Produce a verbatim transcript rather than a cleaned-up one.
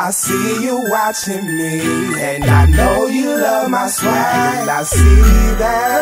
I see you watching me, and I know you love my swag, and I see that